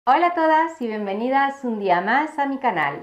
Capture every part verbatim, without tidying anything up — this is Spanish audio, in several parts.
Hola a todas y bienvenidas un día más a mi canal.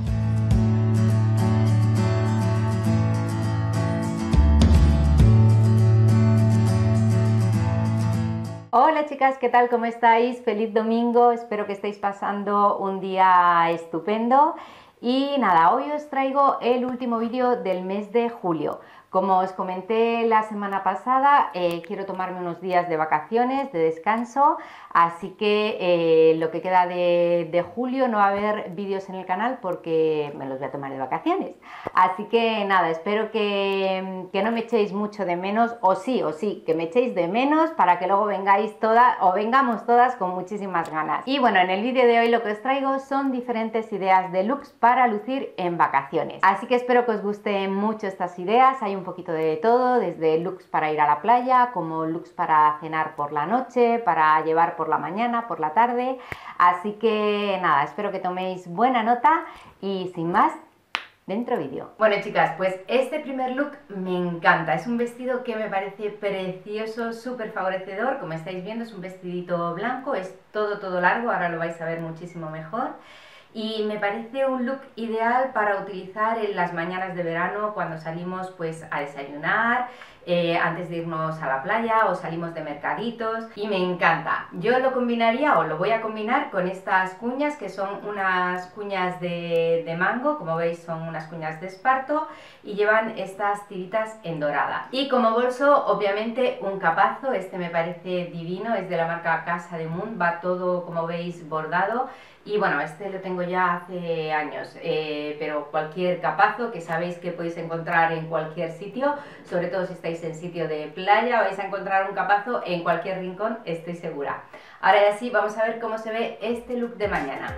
Hola chicas, ¿qué tal? ¿Cómo estáis? Feliz domingo, espero que estéis pasando un día estupendo. Y nada, hoy os traigo el último vídeo del mes de julio. Como os comenté la semana pasada, eh, quiero tomarme unos días de vacaciones, de descanso, así que eh, lo que queda de, de julio no va a haber vídeos en el canal porque me los voy a tomar de vacaciones. Así que nada, espero que, que no me echéis mucho de menos, o sí, o sí, que me echéis de menos para que luego vengáis todas o vengamos todas con muchísimas ganas. Y bueno, en el vídeo de hoy lo que os traigo son diferentes ideas de looks para lucir en vacaciones. Así que espero que os gusten mucho estas ideas. Hay un poquito de todo, desde looks para ir a la playa, como looks para cenar por la noche, para llevar por la mañana, por la tarde. Así que nada, espero que toméis buena nota y sin más, dentro vídeo. Bueno chicas, pues este primer look me encanta, es un vestido que me parece precioso, súper favorecedor, como estáis viendo es un vestidito blanco, es todo todo largo, ahora lo vais a ver muchísimo mejor. Y me parece un look ideal para utilizar en las mañanas de verano cuando salimos pues a desayunar, eh, antes de irnos a la playa o salimos de mercaditos, y me encanta. Yo lo combinaría o lo voy a combinar con estas cuñas, que son unas cuñas de, de mango, como veis son unas cuñas de esparto y llevan estas tiritas en dorada. Y como bolso obviamente un capazo, este me parece divino, es de la marca Casa de Moon, va todo como veis bordado. Y bueno, este lo tengo ya hace años, eh, pero cualquier capazo que sabéis que podéis encontrar en cualquier sitio, sobre todo si estáis en sitio de playa, vais a encontrar un capazo en cualquier rincón, estoy segura. Ahora ya sí, vamos a ver cómo se ve este look de mañana.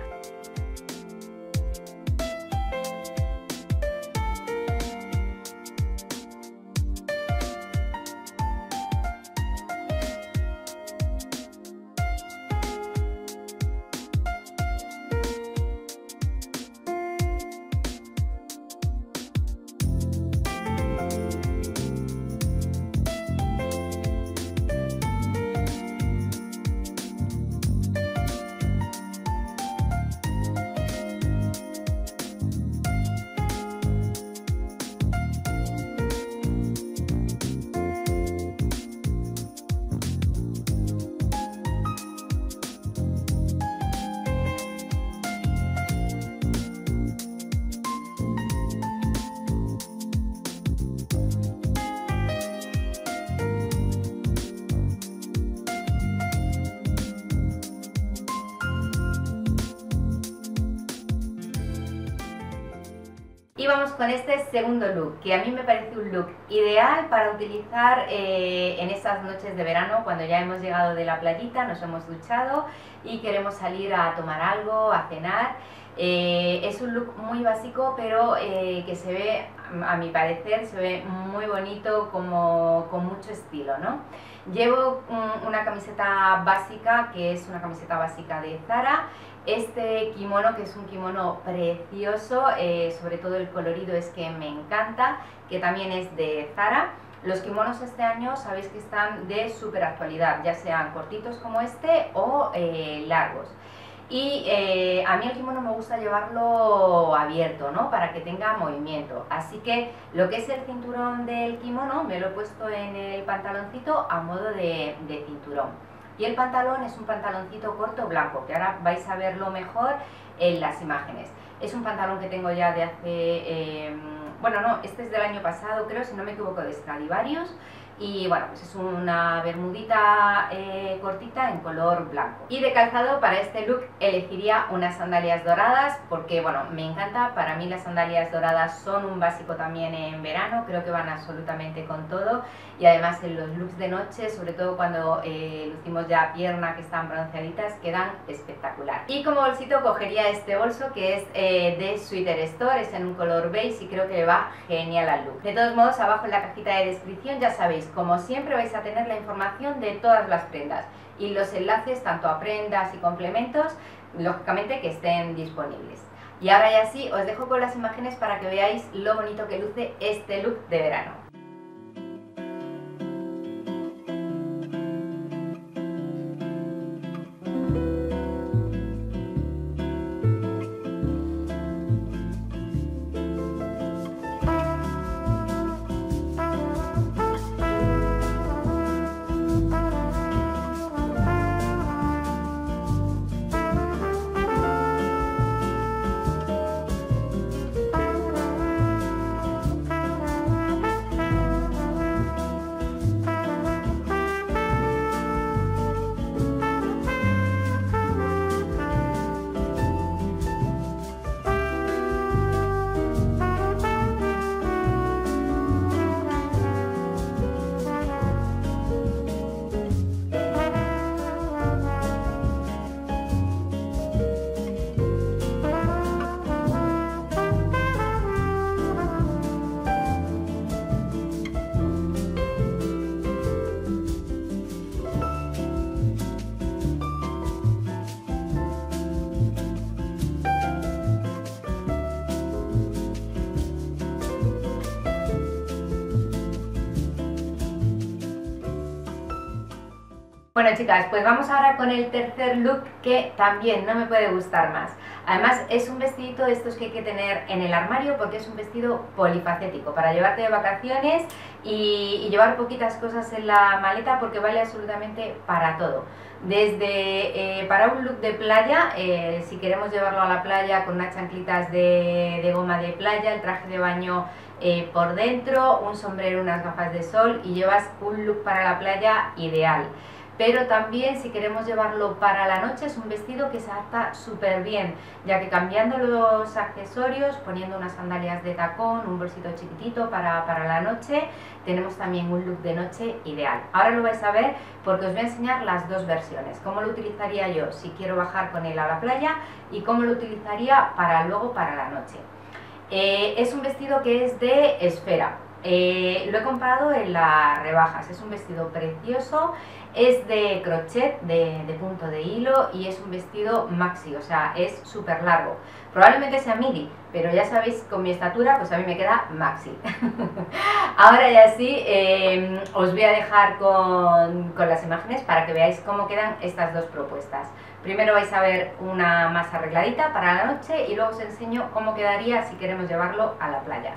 Y vamos con este segundo look, que a mí me parece un look ideal para utilizar eh, en esas noches de verano, cuando ya hemos llegado de la playita, nos hemos duchado y queremos salir a tomar algo, a cenar. Eh, es un look muy básico, pero eh, que se ve, a mi parecer, se ve muy bonito, como, con mucho estilo, ¿no? Llevo un, una camiseta básica, que es una camiseta básica de Zara. Este kimono, que es un kimono precioso, eh, sobre todo el colorido es que me encanta, que también es de Zara. Los kimonos este año sabéis que están de súper actualidad, ya sean cortitos como este o eh, largos. Y eh, a mí el kimono me gusta llevarlo abierto, ¿no? Para que tenga movimiento. Así que lo que es el cinturón del kimono me lo he puesto en el pantaloncito a modo de, de cinturón. Y el pantalón es un pantaloncito corto blanco, que ahora vais a verlo mejor en las imágenes. Es un pantalón que tengo ya de hace, eh, bueno no, este es del año pasado creo, si no me equivoco, de Stradivarius. Y bueno, pues es una bermudita eh, cortita en color blanco. Y de calzado para este look elegiría unas sandalias doradas, porque bueno, me encanta. Para mí las sandalias doradas son un básico también en verano, creo que van absolutamente con todo. Y además en los looks de noche, sobre todo cuando eh, lucimos ya pierna, que están bronceaditas, quedan espectacular. Y como bolsito cogería este bolso, que es eh, de Sweater Store, es en un color beige y creo que le va genial al look. De todos modos, abajo en la cajita de descripción ya sabéis, como siempre vais a tener la información de todas las prendas y los enlaces tanto a prendas y complementos, lógicamente, que estén disponibles. Y ahora ya sí, os dejo con las imágenes para que veáis lo bonito que luce este look de verano. Bueno, chicas, pues vamos ahora con el tercer look, que también no me puede gustar más. Además es un vestidito de estos que hay que tener en el armario porque es un vestido polifacético para llevarte de vacaciones y, y llevar poquitas cosas en la maleta, porque vale absolutamente para todo. Desde eh, para un look de playa, eh, si queremos llevarlo a la playa con unas chanclitas de, de goma de playa, el traje de baño eh, por dentro, un sombrero, unas gafas de sol, y llevas un look para la playa ideal. Pero también si queremos llevarlo para la noche es un vestido que se adapta súper bien, ya que cambiando los accesorios, poniendo unas sandalias de tacón, un bolsito chiquitito para, para la noche, tenemos también un look de noche ideal. Ahora lo vais a ver porque os voy a enseñar las dos versiones, cómo lo utilizaría yo si quiero bajar con él a la playa y cómo lo utilizaría para luego para la noche. Eh, es un vestido que es de esfera. Eh, lo he comprado en las rebajas, es un vestido precioso, es de crochet, de, de punto de hilo, y es un vestido maxi, o sea, es súper largo. Probablemente sea midi, pero ya sabéis, con mi estatura, pues a mí me queda maxi. Ahora ya sí, eh, os voy a dejar con, con las imágenes para que veáis cómo quedan estas dos propuestas. Primero vais a ver una más arregladita para la noche y luego os enseño cómo quedaría si queremos llevarlo a la playa.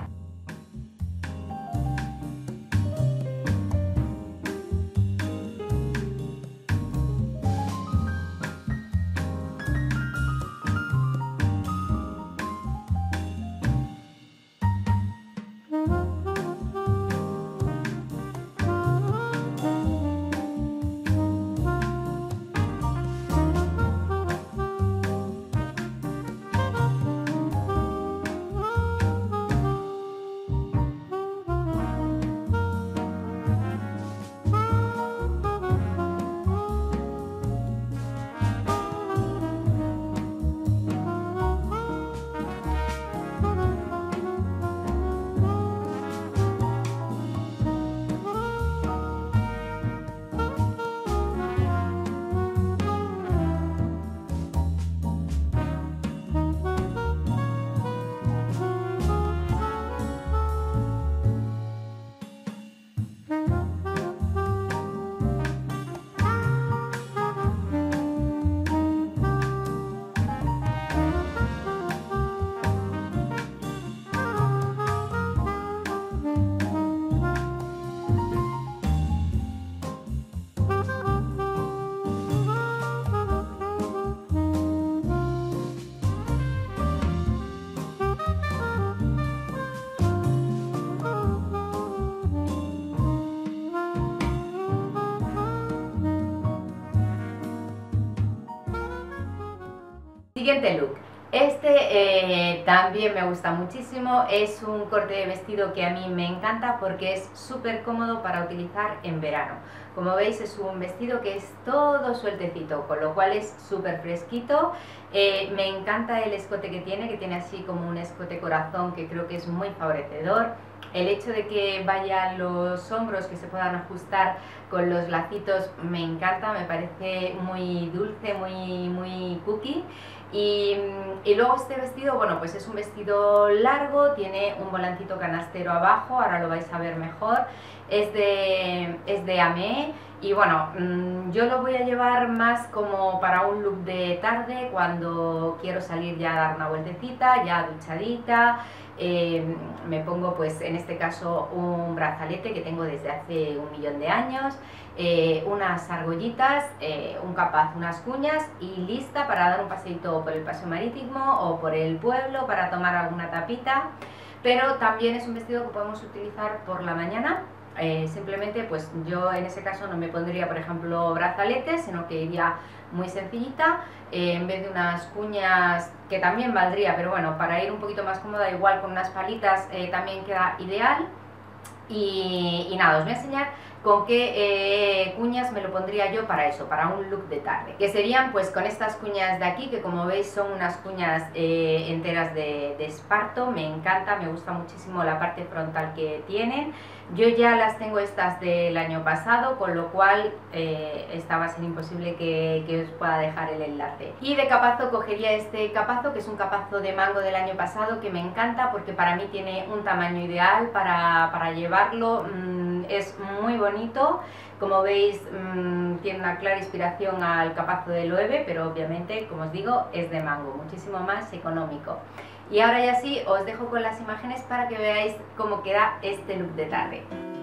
Siguiente look. Este eh, también me gusta muchísimo, es un corte de vestido que a mí me encanta porque es súper cómodo para utilizar en verano. Como veis, es un vestido que es todo sueltecito, con lo cual es súper fresquito. Eh, me encanta el escote que tiene, que tiene así como un escote corazón, que creo que es muy favorecedor. El hecho de que vayan los hombros, que se puedan ajustar con los lacitos, me encanta, me parece muy dulce, muy, muy cookie. Y, y luego este vestido, bueno, pues es un vestido largo, tiene un volancito canastero abajo, ahora lo vais a ver mejor, es de, es de Amé, y bueno, mmm, yo lo voy a llevar más como para un look de tarde, cuando quiero salir ya a dar una vueltecita, ya duchadita. Eh, me pongo, pues en este caso, un brazalete que tengo desde hace un millón de años, eh, unas argollitas, eh, un capaz, unas cuñas, y lista para dar un paseíto por el paseo marítimo o por el pueblo para tomar alguna tapita. Pero también es un vestido que podemos utilizar por la mañana. Eh, simplemente, pues yo en ese caso no me pondría, por ejemplo, brazaletes, sino que iría muy sencillita, eh, en vez de unas cuñas, que también valdría, pero bueno, para ir un poquito más cómoda, igual con unas palitas eh, también queda ideal. Y, y nada, os voy a enseñar con qué eh, cuñas me lo pondría yo para eso, para un look de tarde, que serían pues con estas cuñas de aquí, que como veis son unas cuñas eh, enteras de, de esparto. Me encanta, me gusta muchísimo la parte frontal que tienen. Yo ya las tengo estas del año pasado, con lo cual eh, esta va a ser imposible que, que os pueda dejar el enlace. Y de capazo cogería este capazo, que es un capazo de mango del año pasado, que me encanta porque para mí tiene un tamaño ideal para, para llevarlo. Mmm, es muy bonito. Como veis, mmm, tiene una clara inspiración al capazo de Loewe, pero obviamente, como os digo, es de mango, muchísimo más económico. Y ahora ya sí, os dejo con las imágenes para que veáis cómo queda este look de tarde.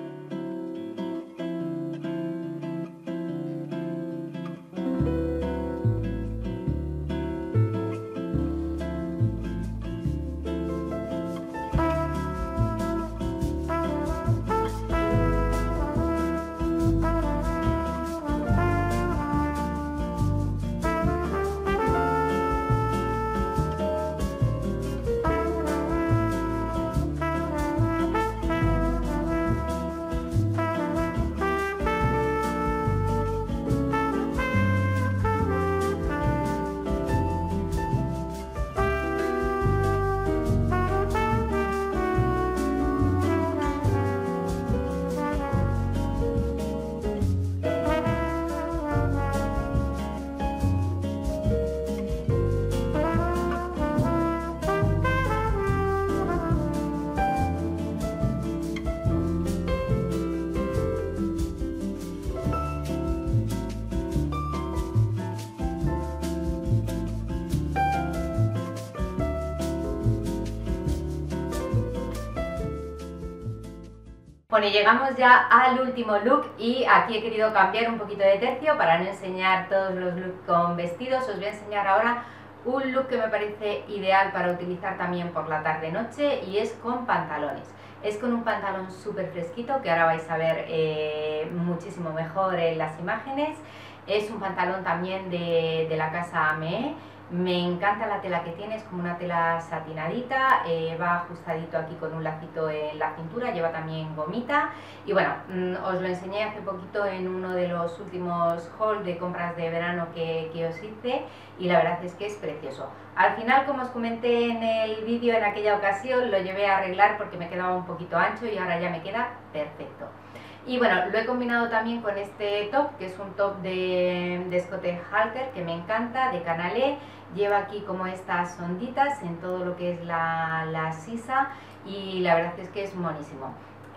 Bueno, y llegamos ya al último look y aquí he querido cambiar un poquito de tercio para no enseñar todos los looks con vestidos. Os voy a enseñar ahora un look que me parece ideal para utilizar también por la tarde-noche y es con pantalones. Es con un pantalón súper fresquito que ahora vais a ver eh, muchísimo mejor en las imágenes. Es un pantalón también de, de la casa Amee. Me encanta la tela que tiene, es como una tela satinadita, eh, va ajustadito aquí con un lacito en la cintura, lleva también gomita y bueno, mmm, os lo enseñé hace poquito en uno de los últimos hauls de compras de verano que, que os hice y la verdad es que es precioso. Al final, como os comenté en el vídeo en aquella ocasión, lo llevé a arreglar porque me quedaba un poquito ancho y ahora ya me queda perfecto. Y bueno, lo he combinado también con este top, que es un top de, de escote halter, que me encanta, de canalé. Lleva aquí como estas onditas en todo lo que es la, la sisa y la verdad es que es monísimo.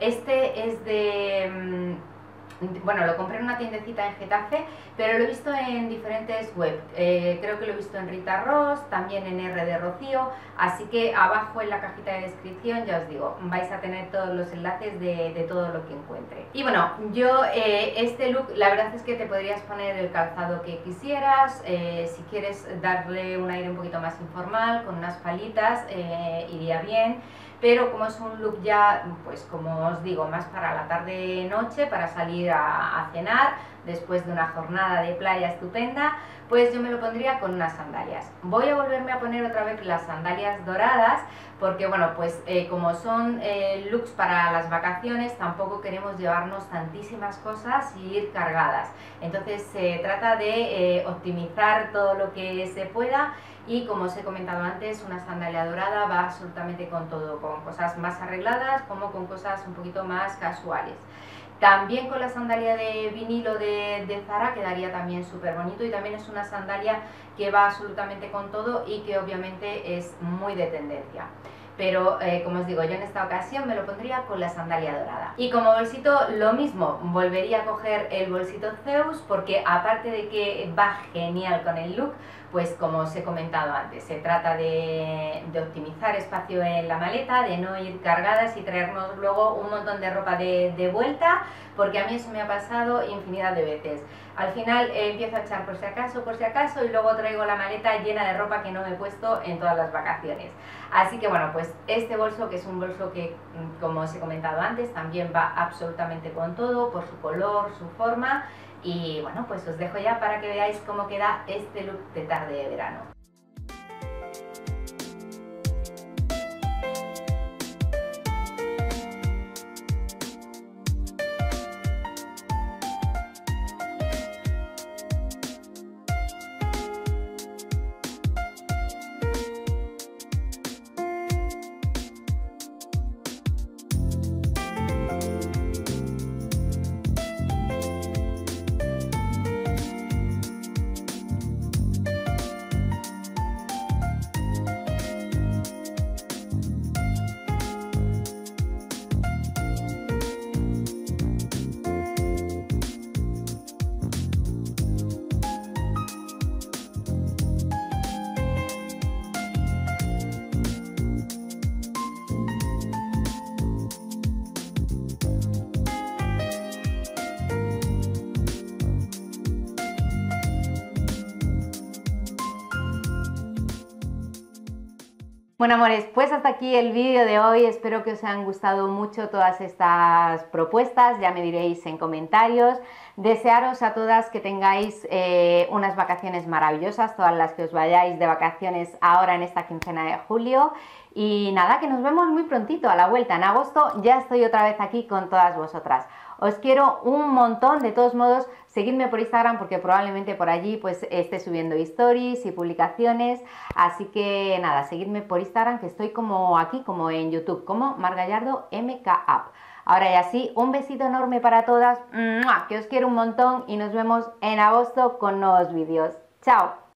Este es de... Bueno, lo compré en una tiendecita en Getafe, pero lo he visto en diferentes webs. Eh, creo que lo he visto en Rita Ross, también en R de Rocío, así que abajo en la cajita de descripción, ya os digo, vais a tener todos los enlaces de, de todo lo que encuentre. Y bueno, yo eh, este look, la verdad es que te podrías poner el calzado que quisieras, eh, si quieres darle un aire un poquito más informal, con unas palitas, eh, iría bien. Pero como es un look ya, pues como os digo, más para la tarde-noche, para salir a, a cenar, después de una jornada de playa estupenda, pues yo me lo pondría con unas sandalias. Voy a volverme a poner otra vez las sandalias doradas, porque bueno, pues eh, como son eh, looks para las vacaciones, tampoco queremos llevarnos tantísimas cosas y ir cargadas. Entonces se trata de eh, optimizar todo lo que se pueda. Y como os he comentado antes, una sandalia dorada va absolutamente con todo, con cosas más arregladas como con cosas un poquito más casuales. También con la sandalia de vinilo de, de Zara quedaría también súper bonito y también es una sandalia que va absolutamente con todo y que obviamente es muy de tendencia. Pero eh, como os digo, yo en esta ocasión me lo pondría con la sandalia dorada. Y como bolsito lo mismo, volvería a coger el bolsito Zeus porque aparte de que va genial con el look, pues como os he comentado antes, se trata de, de optimizar espacio en la maleta, de no ir cargadas y traernos luego un montón de ropa de, de vuelta, porque a mí eso me ha pasado infinidad de veces. Al final eh, empiezo a echar por si acaso, por si acaso y luego traigo la maleta llena de ropa que no me he puesto en todas las vacaciones. Así que bueno, pues este bolso, que es un bolso que, como os he comentado antes, también va absolutamente con todo, por su color, su forma. Y bueno, pues os dejo ya para que veáis cómo queda este look de tarde de verano. Bueno, amores, pues hasta aquí el vídeo de hoy. Espero que os hayan gustado mucho todas estas propuestas. Ya me diréis en comentarios. Desearos a todas que tengáis eh, unas vacaciones maravillosas, todas las que os vayáis de vacaciones ahora en esta quincena de julio. Y nada, que nos vemos muy prontito a la vuelta. En agosto ya estoy otra vez aquí con todas vosotras. Os quiero un montón. De todos modos, seguidme por Instagram porque probablemente por allí pues esté subiendo stories y publicaciones. Así que nada, seguidme por Instagram, que estoy como aquí, como en YouTube, como Mar Gallardo M K Up. Ahora ya sí, un besito enorme para todas, que os quiero un montón y nos vemos en agosto con nuevos vídeos. ¡Chao!